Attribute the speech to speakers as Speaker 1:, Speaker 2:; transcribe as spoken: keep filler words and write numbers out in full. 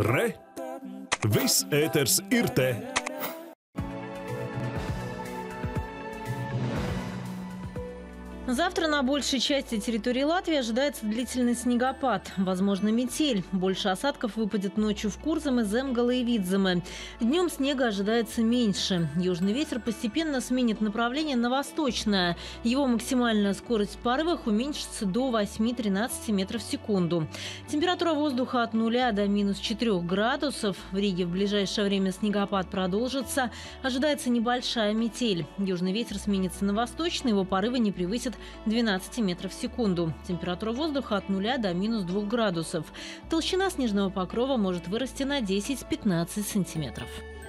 Speaker 1: Re! Viss ēters ir te!
Speaker 2: Завтра на большей части территории Латвии ожидается длительный снегопад. Возможно, метель. Больше осадков выпадет ночью в Курзаме, Земгале и Видземе. Днем снега ожидается меньше. Южный ветер постепенно сменит направление на восточное. Его максимальная скорость в порывах уменьшится до восьми-тринадцати метров в секунду. Температура воздуха от нуля до минус четырёх градусов. В Риге в ближайшее время снегопад продолжится. Ожидается небольшая метель. Южный ветер сменится на восточный. Его порывы не превысят двенадцати метров в секунду. Температура воздуха от нуля до минус двух градусов. Толщина снежного покрова может вырасти на десять-пятнадцать сантиметров.